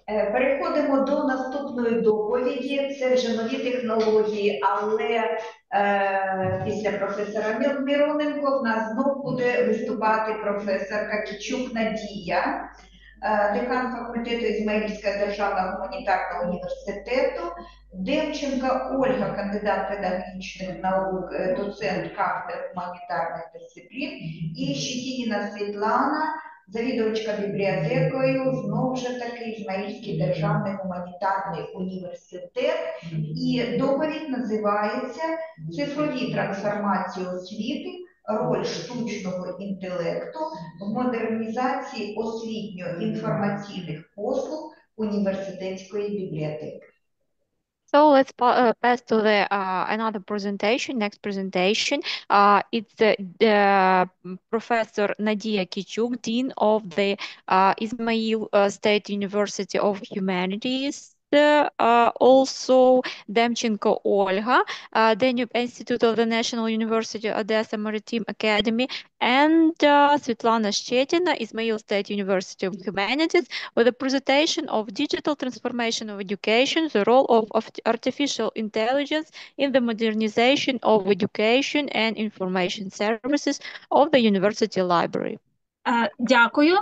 Переходимо до наступної доповіді. Це вже нові технології, але після професора Мироненко в нас знов буде виступати професорка Кічук Надія, декан факультету Ізмаїльського державного гуманітарного університету, Демченко Ольга, кандидат педагогічних наук, доцент кафедри гуманітарних дисциплін, і Щетініна Світлана, завідувачка бібліотекою, знову ж таки Ізмаїльський державний гуманітарний університет. І доповідь називається «Цифрові трансформації освіти. Роль штучного інтелекту в модернізації освітньо-інформаційних послуг університетської бібліотеки». So let's pass to the another presentation. Next presentation. It's Professor Nadia Kichuk, Dean of the Ismail State University of Humanities. Also Demchenko Olga, Danube Institute of the National University Odessa Maritime Academy, and Svetlana Shetina, Ismail State University of Humanities, with a presentation of digital transformation of education, the role of artificial intelligence in the modernization of education and information services of the university library. Дякую.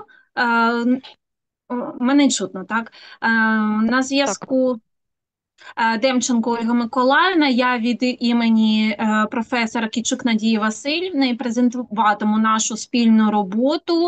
Мене чутно, так? На зв'язку Демченко Ольга Миколаївна, я від імені професора Кічук Надії Васильівни презентуватиму нашу спільну роботу,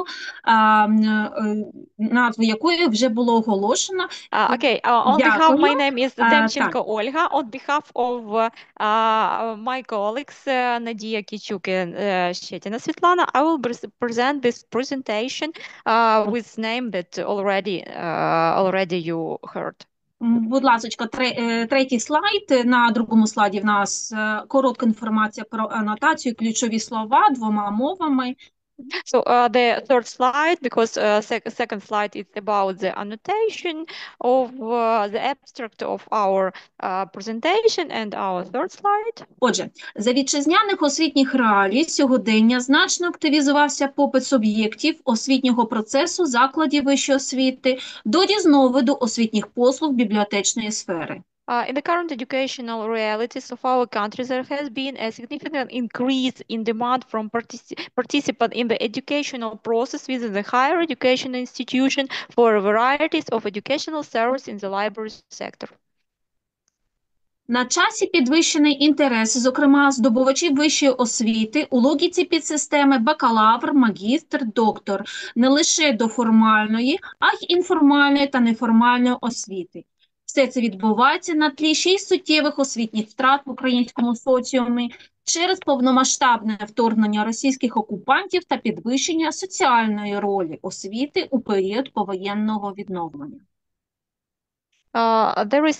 назву якої вже було оголошено. Okay, on behalf, my name is Demchenko Olga. On behalf of my colleagues Nadia Kichuk and Shetina Svetlana, I will present this presentation with name that already you heard. Будь ласка, третій слайд. На другому слайді в нас коротка інформація про анотацію, ключові слова двома мовами. So the third slide, because second slide is about the annotation of the abstract of our presentation, and our third slide. Отже, за вітчизняних освітніх реалій сьогодення значно активізувався попит суб'єктів освітнього процесу закладів вищої освіти до різновиду освітніх послуг бібліотечної сфери. In the current educational realities of our country, there has been a significant increase in demand from participants in the educational process within the higher education institution for varieties of educational service in the library sector. На часі підвищений інтерес, зокрема, здобувачів вищої освіти у логіці підсистеми бакалавр, магістр, доктор, не лише до формальної, а й інформальної та неформальної освіти. Все це відбувається на тлі ще й суттєвих освітніх втрат в українському соціумі через повномасштабне вторгнення російських окупантів та підвищення соціальної ролі освіти у період повоєнного відновлення. There is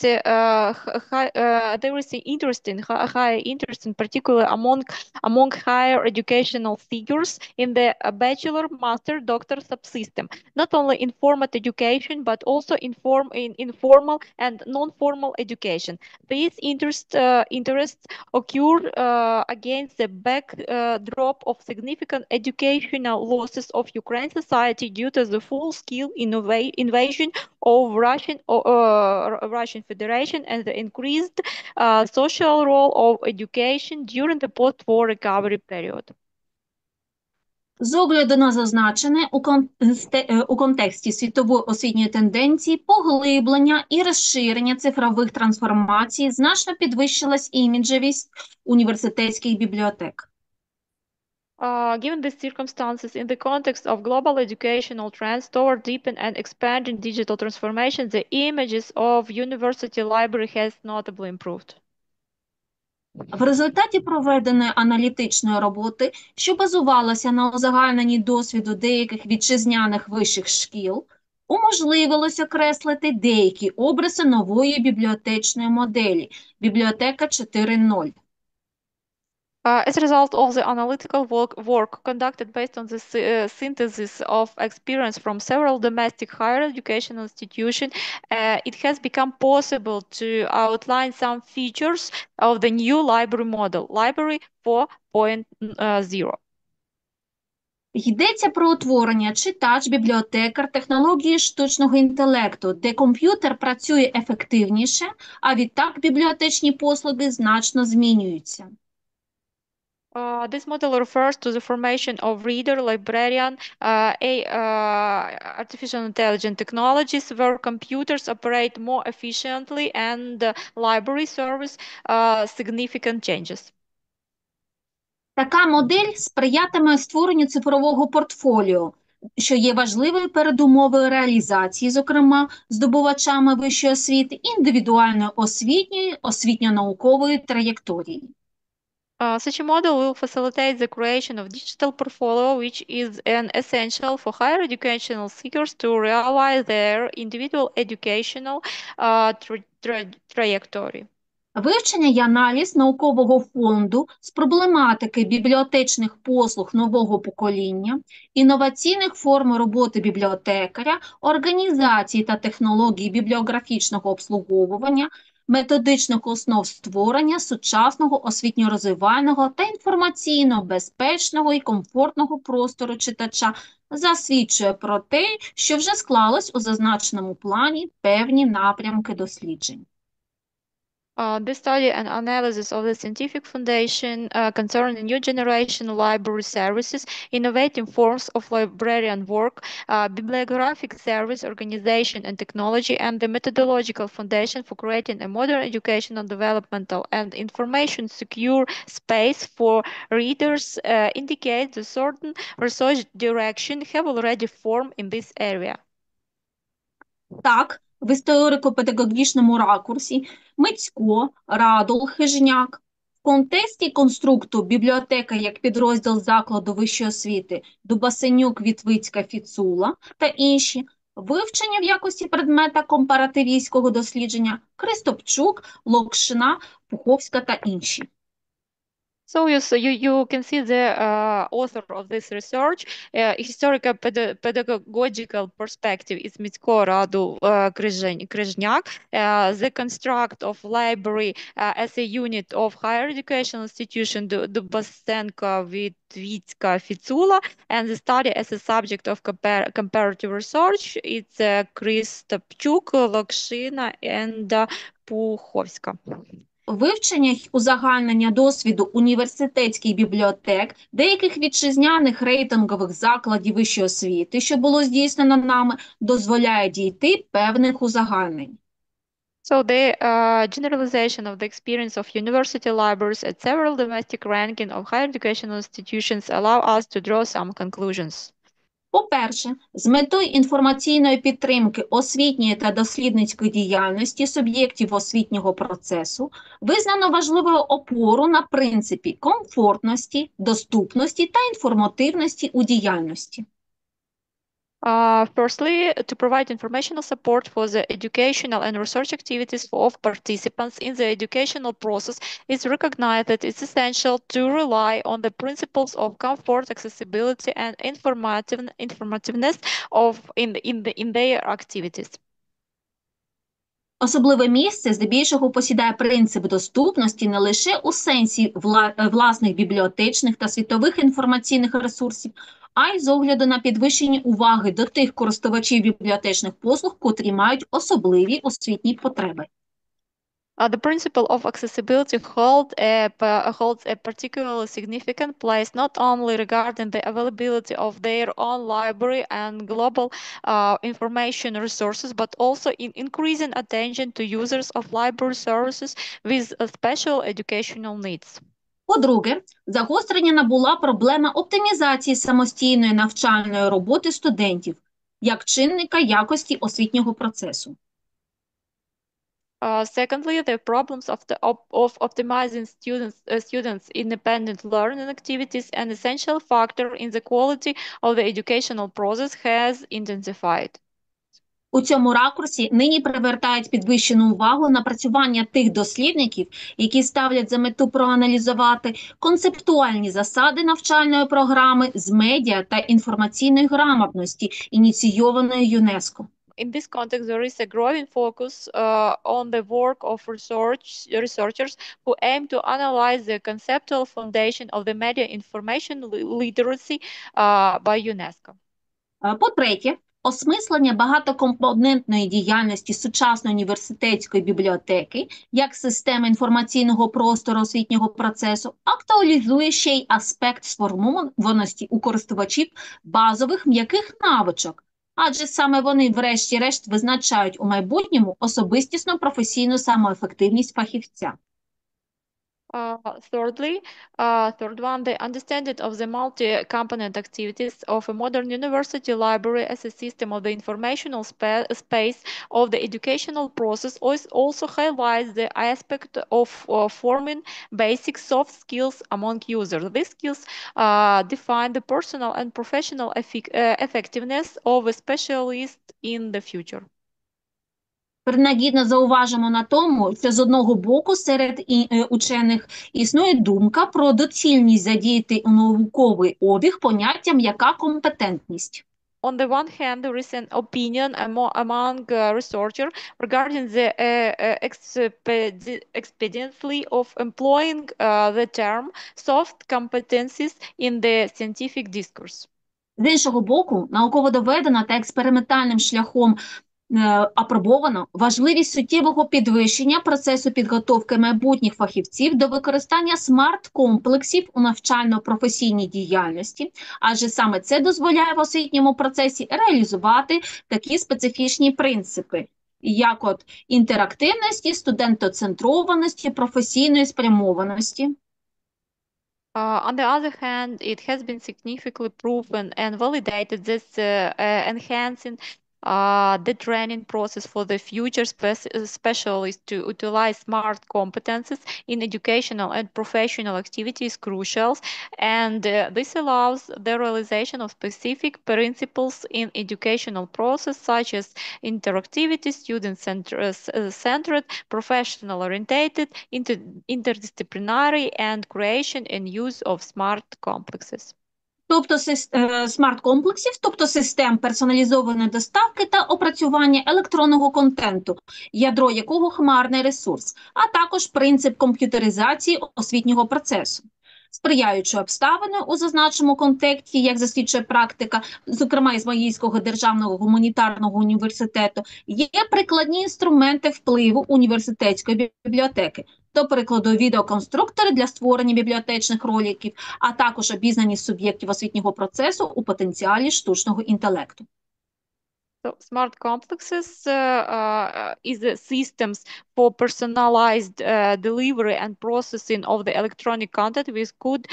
high interest in particular among higher educational figures in the bachelor, master, doctor subsystem, not only in formal education but also in informal and non-formal education. These interests occur against the backdrop of significant educational losses of Ukraine society due to the full-scale invasion of Russian Federation and the increased social role of education during the post-war recovery period. З огляду на зазначене, у контексті світової освітньої тенденції поглиблення і розширення цифрових трансформацій значно підвищилась іміджевість університетських бібліотек. Given these circumstances, in the context of global educational trends toward deepen and expanding digital transformation, the images of university library has notably improved. В результаті проведеної аналітичної роботи, що базувалася на узагальненні досвіду деяких вітчизняних вищих шкіл, уможливилося окреслити деякі обриси нової бібліотечної моделі – бібліотека 4.0. As a result of the analytical work conducted based on the synthesis of experience from several domestic higher education institutions, it has become possible to outline some features of the new library model, Library 4.0. Йдеться про утворення читач-бібліотекар технології штучного інтелекту, де комп'ютер працює ефективніше, а відтак бібліотечні послуги значно змінюються. This model refers to the formation of reader, librarian, artificial intelligence technologies where computers operate more efficiently and library service significant changes. Така модель сприятиме створенню цифрового портфоліо, що є важливою передумовою реалізації, зокрема, здобувачами вищої освіти, індивідуальної освітньої, освітньо-наукової траєкторії. Such a model will facilitate the creation of digital portfolio, which is an essential for higher educational seekers to realize their individual educational trajectory. Вивчення і аналіз наукового фонду з проблематики бібліотечних послуг нового покоління, інноваційних форм роботи бібліотекаря, організації та технологій бібліографічного обслуговування, методичних основ створення сучасного освітньо-розвивального та інформаційно безпечного і комфортного простору читача засвідчує про те, що вже склалось у зазначеному плані певні напрямки досліджень. This study and analysis of the scientific foundation concerning new generation library services, innovative forms of librarian work, bibliographic service organization and technology, and the methodological foundation for creating a modern educational, developmental, and information secure space for readers indicate the certain research direction have already formed in this area. Так, в історико-педагогічному ракурсі Мицько, Радул, Хижняк. В контексті конструкту бібліотека як підрозділ закладу вищої освіти Дубасенюк, Вітвицька, Фіцула та інші. Вивчення в якості предмета компаративістського дослідження Кристопчук, Локшина, Пуховська та інші. So you can see the author of this research, historical pedagogical perspective is Micko, Radul, Kryzhniak, the construct of library as a unit of higher educational institution Dubasenko, Vitvitska, Fitsula, and the study as a subject of comparative research, it's Kristopchuk, Lokshina, and Pukhovska. Вивчення й узагальнення досвіду університетських бібліотек, деяких вітчизняних рейтингових закладів вищої освіти, що було здійснено нами, дозволяє дійти певних узагальнень. So the generalization of the experience of university libraries at several domestic ranking of higher educational institutions allow us to draw some conclusions. По-перше, з метою інформаційної підтримки освітньої та дослідницької діяльності суб'єктів освітнього процесу визнано важливою опору на принципі комфортності, доступності та інформативності у діяльності. Firstly, to provide informational support for the educational and research activities of participants in the educational process, it's recognized that it's essential to rely on the principles of comfort, accessibility, and informativeness in their activities. Особливе місце здебільшого посідає принцип доступності не лише у сенсі власних бібліотечних та світових інформаційних ресурсів, а й з огляду на підвищення уваги до тих користувачів бібліотечних послуг, котрі мають особливі освітні потреби. The principle of accessibility holds a particularly significant place not only regarding the availability of their own library and global information resources, but also in increasing attention to users of library services with special educational needs. По-друге, загострення набула проблема оптимізації самостійної навчальної роботи студентів як чинника якості освітнього процесу. Secondly, the problems of optimizing students' independent learning activities, an essential factor in the quality of the educational process, has intensified. У цьому ракурсі нині привертають підвищену увагу напрацювання тих дослідників, які ставлять за мету проаналізувати концептуальні засади навчальної програми з медіа та інформаційної грамотності, ініційованої ЮНЕСКО. in this context, there is a growing focus on the work of researchers who aim to analyze the conceptual foundation of the media information literacy by UNESCO. По-третє, осмислення багатокомпонентної діяльності сучасної університетської бібліотеки як системи інформаційного простору освітнього процесу актуалізує ще й аспект сформованості у користувачів базових м'яких навичок, адже саме вони, врешті-решт, визначають у майбутньому особистісну професійну самоефективність фахівця. Third one, the understanding of the multi-component activities of a modern university library as a system of the informational space of the educational process also highlights the aspect of forming basic soft skills among users. These skills define the personal and professional effectiveness of a specialist in the future. Принагідно зауважимо на тому, що з одного боку серед учених існує думка про доцільність задіяти у науковий обіг поняття «м'яка компетентність». On the one hand, there is an opinion among researchers regarding the expediency of employing the term soft competencies in the scientific discourse. З іншого боку, науково доведено та експериментальним шляхом апробовано важливість суттєвого підвищення процесу підготовки майбутніх фахівців до використання смарт-комплексів у навчально-професійній діяльності, адже саме це дозволяє в освітньому процесі реалізувати такі специфічні принципи, як от інтерактивності, студентоцентрованості, професійної спрямованості. On the other hand, it has been significantly proven and validated that enhancing the training process for the future specialists to utilize smart competences in educational and professional activities is crucial, and this allows the realization of specific principles in educational process such as interactivity, student-centered, professional-oriented, interdisciplinary, and creation and use of smart complexes. Тобто смарт-комплексів, тобто систем персоналізованої доставки та опрацювання електронного контенту, ядро якого хмарний ресурс, а також принцип комп'ютеризації освітнього процесу. Сприяючою обставиною у зазначеному контексті, як засвідчує практика, зокрема Ізмаїльського державного гуманітарного університету, є прикладні інструменти впливу університетської бібліотеки, до прикладу, відеоконструктори для створення бібліотечних роликів, а також обізнаність суб'єктів освітнього процесу у потенціалі штучного інтелекту. So smart complexes is systems for personalized delivery and processing of the electronic content with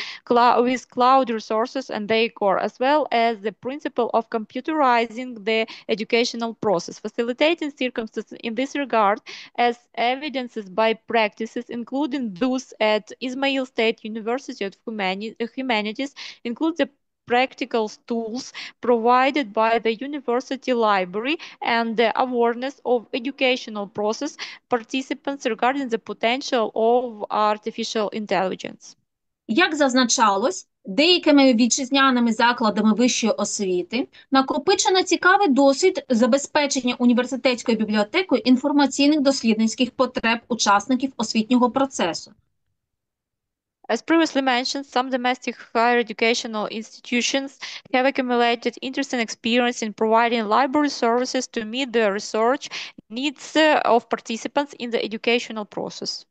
cloud resources and their core, as well as the principle of computerizing the educational process, facilitating circumstances in this regard as evidences by practices, including those at Ismail State University of Humanities, include the practical tools provided by the university library and the awareness of educational process participants regarding the potential of artificial intelligence. Як зазначалось, деякими вітчизняними закладами вищої освіти накопичено цікавий досвід забезпечення університетською бібліотекою інформаційних дослідницьких потреб учасників освітнього процесу. As previously mentioned, some domestic higher educational institutions have accumulated interesting experience in providing library services to meet the research needs of participants in the educational process.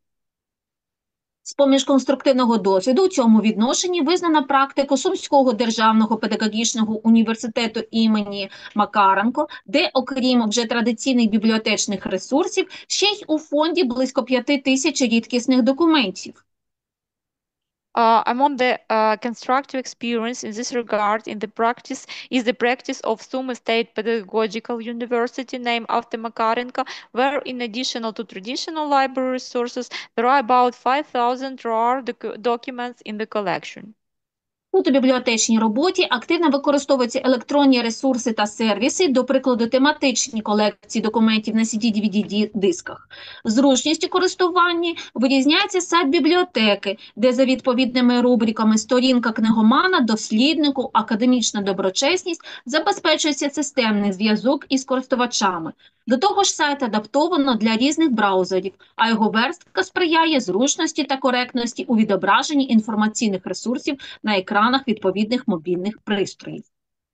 З-поміж конструктивного досвіду у цьому відношенні визнано практику Сумського державного педагогічного університету імені Макаренко, де, окрім вже традиційних бібліотечних ресурсів, ще й у фонді близько 5000 рідкісних документів. Among the constructive experience in this regard is the practice of Sumy State Pedagogical University, named after Makarenko, where in addition to traditional library resources, there are about 5,000 rare documents in the collection. Тут у бібліотечній роботі активно використовуються електронні ресурси та сервіси, до прикладу, тематичні колекції документів на CD-DVD-дисках. Зручністю користування вирізняється сайт бібліотеки, де за відповідними рубриками сторінка книгомана, досліднику, академічна доброчесність забезпечується системний зв'язок із користувачами. До того ж, сайт адаптовано для різних браузерів, а його верстка сприяє зручності та коректності у відображенні інформаційних ресурсів на екранах відповідних мобільних пристроїв.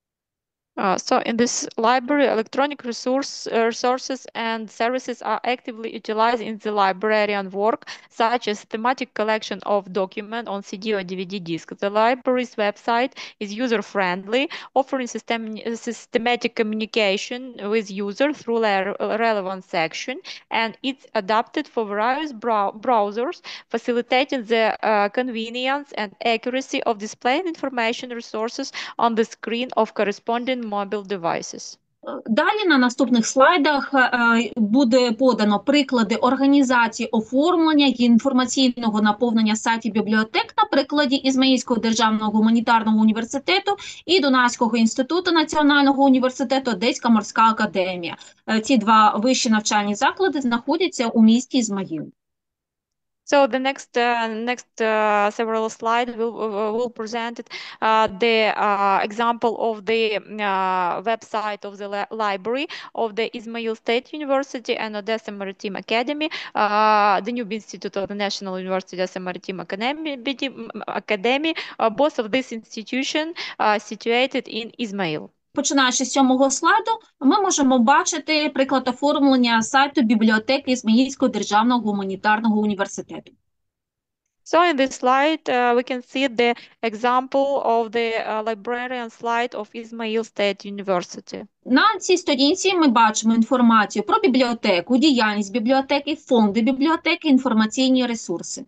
So in this library, electronic resources and services are actively utilized in the librarian work, such as thematic collection of document on CD or DVD disc. The library's website is user-friendly, offering systematic communication with user through relevant section, and it's adapted for various browsers, facilitating the convenience and accuracy of displaying information resources on the screen of corresponding mobile devices. Далі на наступних слайдах буде подано приклади організації оформлення і інформаційного наповнення сайтів бібліотек на прикладі Ізмаїльського державного гуманітарного університету і Дунайського інституту національного університету Одеська морська академія. Ці два вищі навчальні заклади знаходяться у місті Ізмаїл. So the next several slides will present the example of the website of the library of the Ismail State University and Odessa Maritime Academy, the new institute of the National University Odessa Maritime Academy. Both of these institutions situated in Ismail. Починаючи з 7-го слайду, ми можемо бачити приклад оформлення сайту бібліотеки Ізмаїльського державного гуманітарного університету. So in this slide, we can see the example of the librarian slide of Ismail State University. На цій сторінці ми бачимо інформацію про бібліотеку, діяльність бібліотеки, фонди бібліотеки, інформаційні ресурси.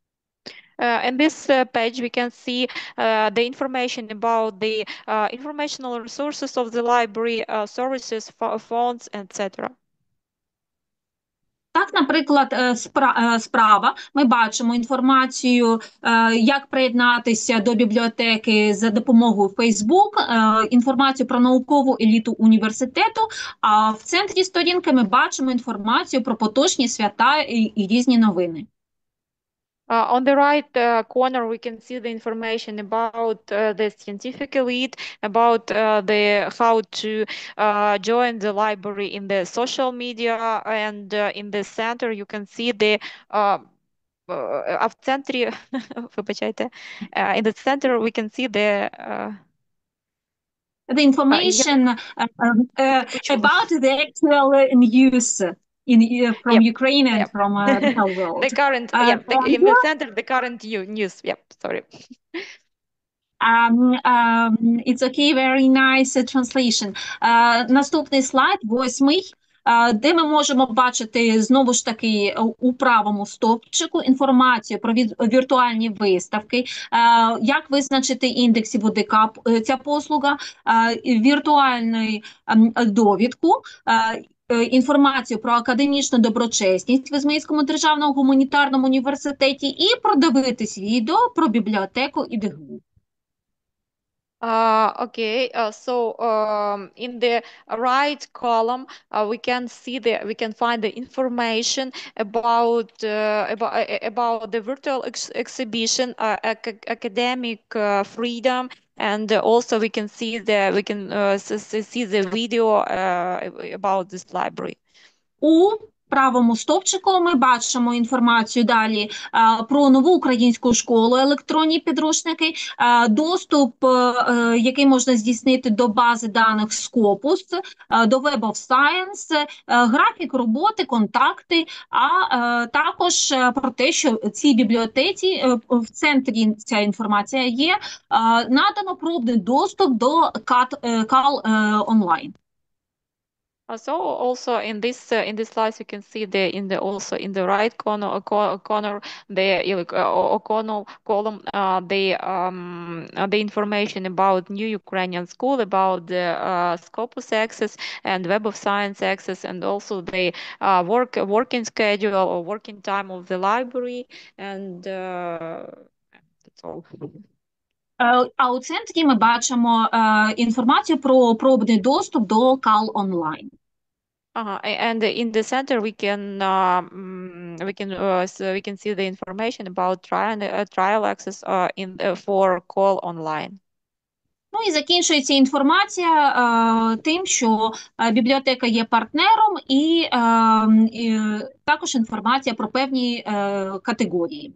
In this page, we can see the information about the informational resources of the library, services, funds, etc. Так, наприклад, справа ми бачимо інформацію, як приєднатися до бібліотеки за допомогою Facebook, інформацію про наукову еліту університету, а в центрі сторінки ми бачимо інформацію про поточні свята і різні новини. On the right corner, we can see the information about the scientific elite, about how to join the library in the social media, and in the center you can see the в центрі, вибачайте, in the center we can see the information about the actual news from Ukraine and from the whole world. The current, in the center, the current news. Yep, sorry. It's okay, very nice translation. Наступний слайд, 8-й, де ми можемо бачити знову ж таки у правому стовпчику інформацію про віртуальні виставки, як визначити індексів ОДК, ця послуга, віртуальну довідку, інформацію про академічну доброчесність в Ізмаїльському державному гуманітарному університеті і продивитись відео про бібліотеку і ДГУ. Okay, so in the right column, we can find the information about the virtual exhibition, academic freedom, and also we can see the video about this library. У правому стовпчику ми бачимо інформацію далі про нову українську школу, електронні підручники, доступ, який можна здійснити до бази даних Scopus, до Web of Science, графік роботи, контакти, а також про те, що в цій бібліотеці, в центрі ця інформація є, надано пробний доступ до CAL онлайн. So also in this slides you can see in the right corner the column the information about new Ukrainian school, about the Scopus access and Web of Science access, and also the working schedule or working time of the library, and that's all. А у центрі ми бачимо інформацію про пробний доступ до Cal Online. And in the center we can see the information about trial access for call online. Ну і закінчується інформація тим, що бібліотека є партнером, і також інформація про певні категорії.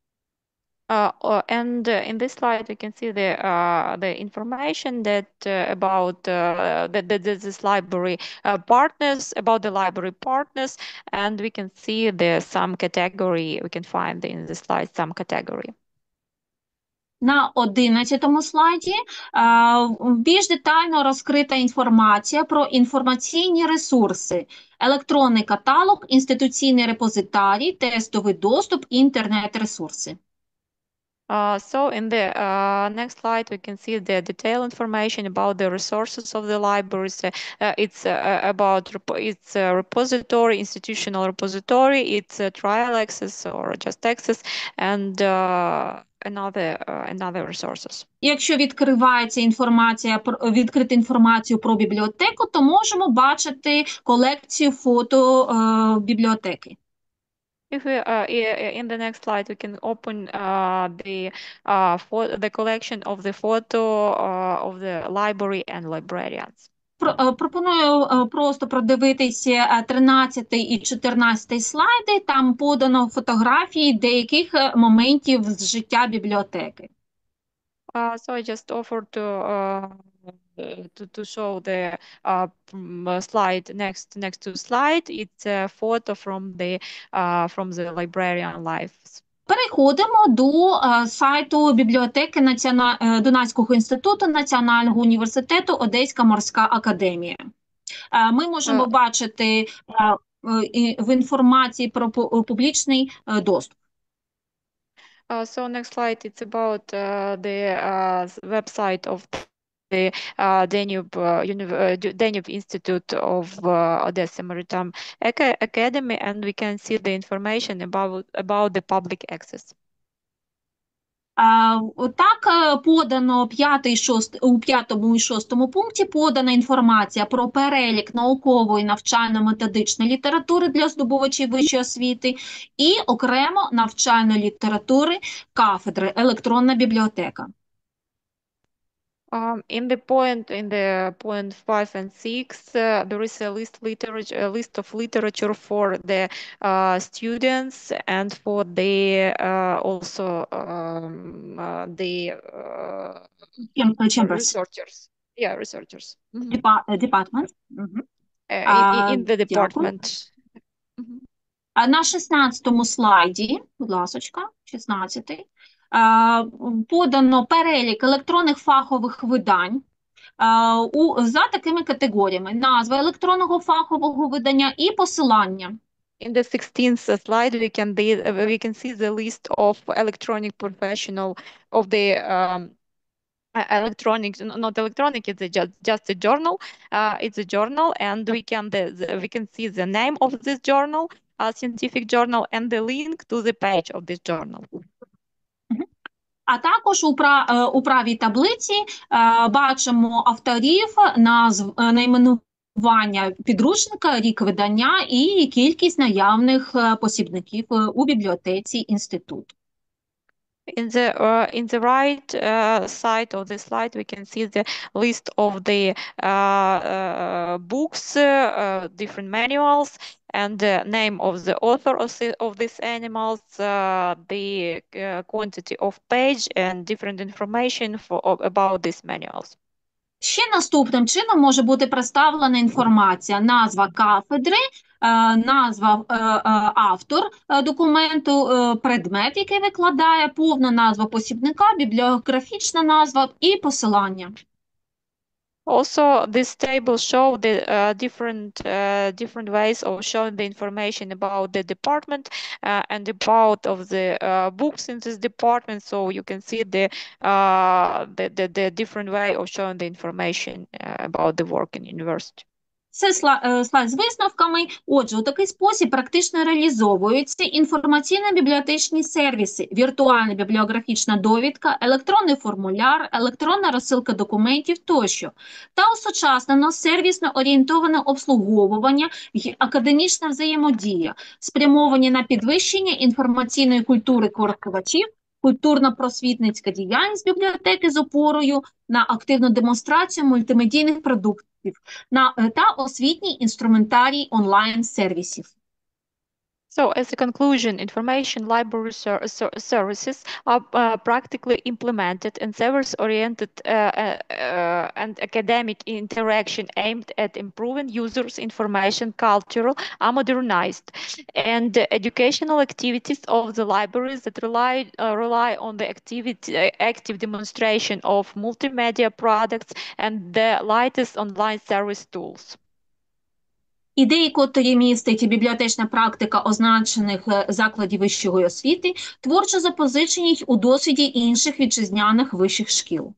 And in this slide, we can see the information that about this library partners, about the library partners, and we can see some category. We can find in the slide some category. На 11-му слайді більш детально розкрита інформація про інформаційні ресурси, електронний каталог, інституційний репозитарій, тестовий доступ, інтернет-ресурси. So in the next slide, we can see the detailed information about the resources of the libraries. It's about its repository, institutional repository, its trial access or just access, and another resources. Якщо відкривається інформація відкрити інформацію про бібліотеку, то можемо бачити колекцію фото бібліотеки. If we in the next slide, we can open the collection of the photo of the library and librarians. Пропоную просто продивитися 13 і 14 слайди. Там подано фотографії деяких моментів з життя бібліотеки. So I just offered to show the slide next to slide. It's a photo from the librarian lives. Переходимо до сайту бібліотеки Дунайського інституту Національного університету Одеська морська академія. Ми можемо бачити в інформації про публічний доступ. So next slide, it's about the website of the Danube Institute of Odessa Maritime Academy, and we can see the information about the public access. Так, подано у 5 і 6 пункті подана інформація про перелік наукової навчально-методичної літератури для здобувачів вищої освіти і окремо навчальної літератури кафедри «Електронна бібліотека». In the point 5 and 6, there is a list of literature for the students and for the also the Chambers. researchers. Yeah, researchers. Department. In the department. На 16-му слайді, будь ласочка, 16-й, подано перелік електронних фахових видань за такими категоріями: назва електронного фахового видання і посилання. In the 16th slide, we can see the list of electronic professional of the electronic, not electronic, it's just a journal. It's a journal, and we can see the name of this journal, scientific journal, and the link to the page of this journal. А також у правій таблиці бачимо авторів, найменування підручника, рік видання і кількість наявних посібників у бібліотеці інституту. In the right side of the slide, we can see the list of the books, different manuals, and the name of the author of these animals, the quantity of page, and different information about these manuals. Ще наступним чином може бути представлена інформація: назва кафедри, назва автор документу, предмет, який викладає, повна назва посібника, бібліографічна назва і посилання. Also, this table show the different ways of showing the information about the department and about of the books in this department. So you can see the different way of showing the information about the work in university. Це слайд з висновками. Отже, у такий спосіб практично реалізовуються інформаційно-бібліотечні сервіси, віртуальна бібліографічна довідка, електронний формуляр, електронна розсилка документів тощо. Та осучаснено сервісно-орієнтоване обслуговування й академічна взаємодія, спрямовані на підвищення інформаційної культури користувачів, культурно-просвітницька діяльність бібліотеки з опорою на активну демонстрацію мультимедійних продуктів та освітній інструментарій онлайн-сервісів. So, as a conclusion, information library services are practically implemented and service-oriented and academic interaction aimed at improving users' information culture are modernized, and the educational activities of the libraries that rely on the active demonstration of multimedia products and the latest online service tools. Ідеї, котрі містить бібліотечна практика означених закладів вищої освіти, творчо запозичені й у досвіді інших вітчизняних вищих шкіл.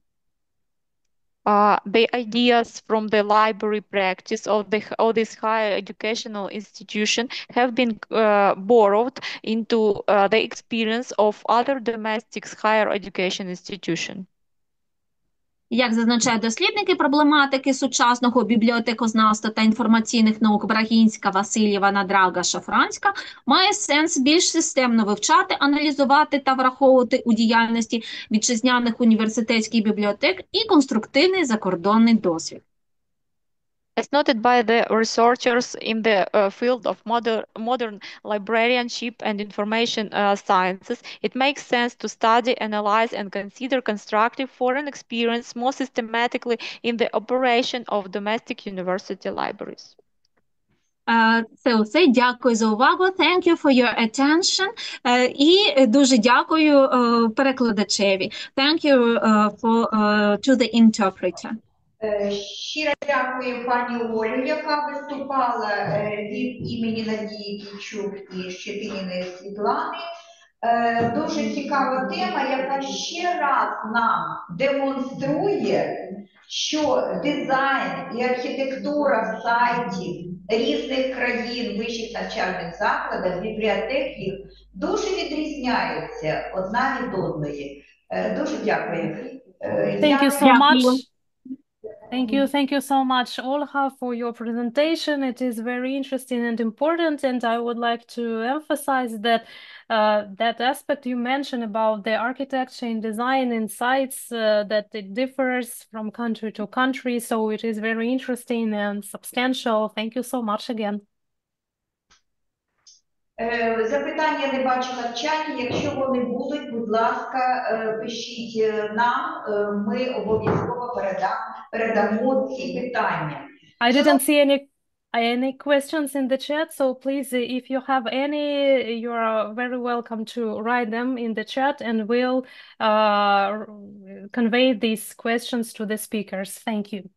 The ideas from the library practice of this higher educational institution have been borrowed into the experience of other domestic higher education institutions. Як зазначають дослідники проблематики сучасного бібліотекознавства та інформаційних наук Брагінська, Васильєва, Надрага, Шафранська, має сенс більш системно вивчати, аналізувати та враховувати у діяльності вітчизняних університетських бібліотек і конструктивний закордонний досвід. As noted by the researchers in the field of modern librarianship and information sciences, it makes sense to study, analyze, and consider constructive foreign experience more systematically in the operation of domestic university libraries. Це усе. Дякую за увагу. Thank you for your attention. І дуже дякую перекладачеві. Thank you to the interpreter. Щиро дякую пані Олю, яка виступала від імені Надії Кічук і Щетиніної Світлани. Дуже цікава тема, яка ще раз нам демонструє, що дизайн і архітектура сайтів різних країн вищих навчальних закладів, бібліотек їх дуже відрізняються одна від одної. Дуже дякую. Thank you so much. Thank you so much, Olha, for your presentation. It is very interesting and important, and I would like to emphasize that that aspect you mentioned about the architecture and design in sites, that it differs from country to country, so it is very interesting and substantial. Thank you so much again. Запитання не бачила в чаті. Якщо вони будуть, будь ласка, пишіть нам, ми обов'язково передамо ці питання. I didn't see any questions in the chat, so please, if you have any, you are very welcome to write them in the chat, and we'll convey these questions to the speakers. Thank you.